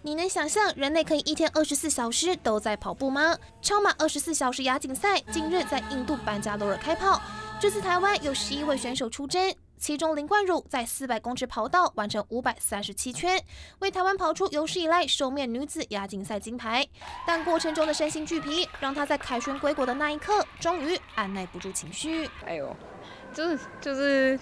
你能想象人类可以一天24小时都在跑步吗？超马24小时亚锦赛近日在印度班加罗尔开跑，这次台湾有11位选手出征。其中林冠儒在400公尺跑道完成537圈，为台湾跑出有史以来首面女子亚锦赛金牌。但过程中的身心俱疲，让她在凯旋归国的那一刻，终于按耐不住情绪。 哎呦，就是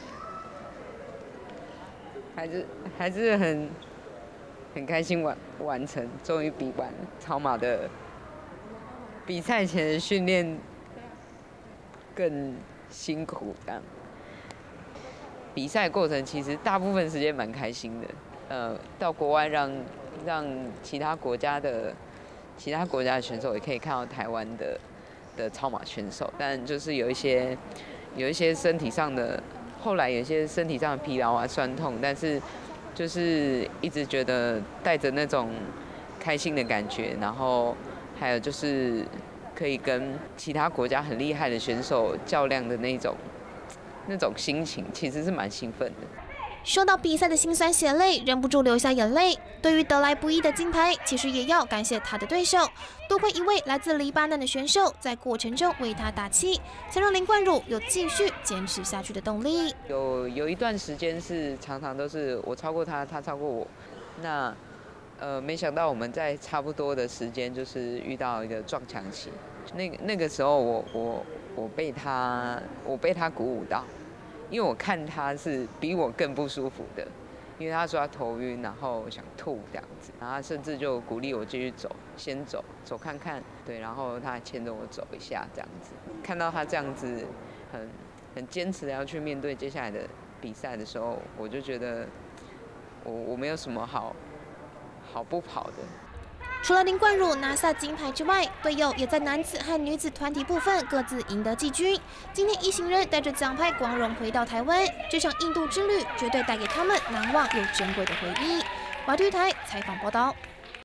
还是很开心完成，终于比完超马的比赛前的训练更辛苦这样。比赛过程其实大部分时间蛮开心的，到国外让其他国家的选手也可以看到台湾的超马选手，但就是有一些身体上的，后来有一些身体上的疲劳啊、酸痛，但是就是一直觉得带着那种开心的感觉，然后还有就是可以跟其他国家很厉害的选手较量的那种心情，其实是蛮兴奋的。 说到比赛的辛酸血泪，忍不住流下眼泪。对于得来不易的金牌，其实也要感谢他的对手，多亏一位来自黎巴嫩的选手在过程中为他打气，才让林冠儒有继续坚持下去的动力。 有一段时间是常常都是我超过他，他超过我。那没想到我们在差不多的时间就是遇到一个撞墙期。那个时候我被他鼓舞到，因为我看他是比我更不舒服的，因为他说他头晕，然后想吐这样子，然后他甚至就鼓励我继续走，先走看看，对，然后他还牵着我走一下这样子。看到他这样子很坚持的要去面对接下来的比赛的时候，我就觉得我没有什么好不跑的。 除了林冠儒拿下金牌之外，队友也在男子和女子团体部分各自赢得季军。今天一行人带着奖牌光荣回到台湾，这场印度之旅绝对带给他们难忘又珍贵的回忆。华视台采访报道。